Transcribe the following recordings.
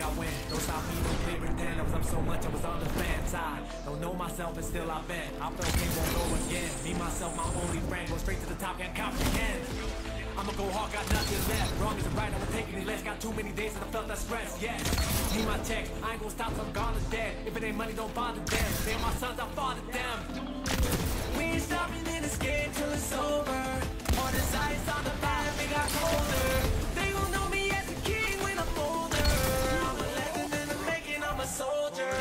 I win. Don't stop me, don't play pretend. I was up so much, I was on the fan side. Don't know myself, and still I been. I felt pain, won't go again. Me, myself, my only friend. Go straight to the top, can't comprehend. I'ma go hard, got nothing left. Wrong is right, I'ma take any less. Got too many days that I felt that stress, yes. Need my checks, I ain't gonna stop till I'm gone or dead. If it ain't money, don't bother them. They're my sons, I father them. We ain't stopping in this game till it's over. All this ice on the fire, we got colder. They gon' know me as a king when I'm older. I'm a legend in the making, I'm a soldier.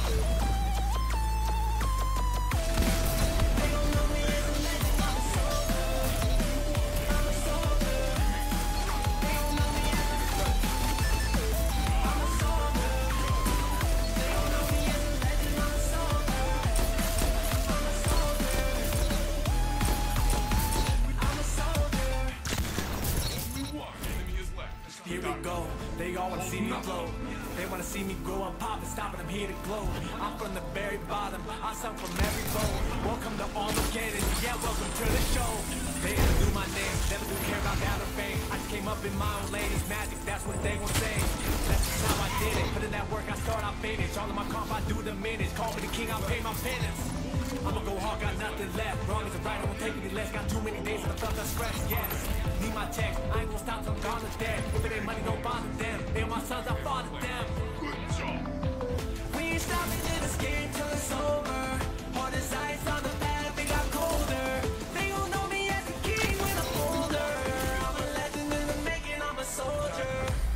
Here we go, they all wanna see me flow. They wanna see me grow up, pop and stop, and I'm here to glow. I'm from the very bottom, I sung from every bowl. Welcome to Armageddon, yeah, welcome to the show. They never knew my name, never do care about that or fame. I just came up in my own lane's magic, that's what they gon' say. That's just how I did it, put in that work, I start, I finish. All of my comp, I do the minutes. Call me the king, I'll pay my penance. I'ma go hard, got nothing left. Wrong is right, I won't take any less. Got too many days and I felt that stress, yes. Need my checks, I ain't gonna stop till I'm gone or dead. If it ain't money, don't bother them. They're my sons, I father them. Good job. We ain't stopping in this game till it's over. Hard as ice on the back, they got colder. They gon' know me as a king when I'm older. I'm a legend in the making, I'm a soldier.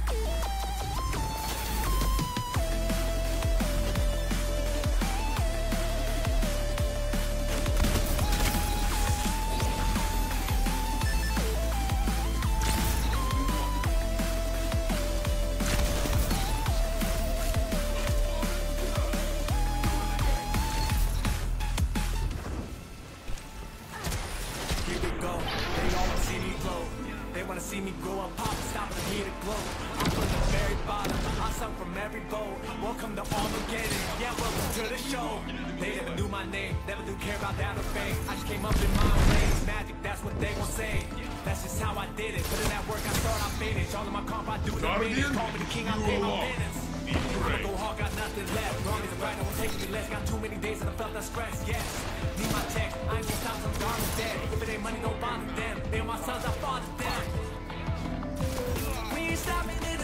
See me grow up, pop and stop, and I'm here to glow. I'm from the very bottom, I sung from every bowl. Welcome to Armageddon, yeah, welcome to the show. They never knew my name, never do care about that or fame. I just came up in my own lane, it's magic, that's what they gon' say. That's just how I did it, put in that work, I start, I finish. All of my comp, I do the minutes. Call me the king, I pay my penance. I'ma go hard, got nothing left. Wrong is right, I won't take any less. Got too many days and I felt that stress, yes. Need my checks, I ain't gonna stop till I'm gone or dead. If it ain't money, don't bother them. They're my sons, I father them. We ain't stopping in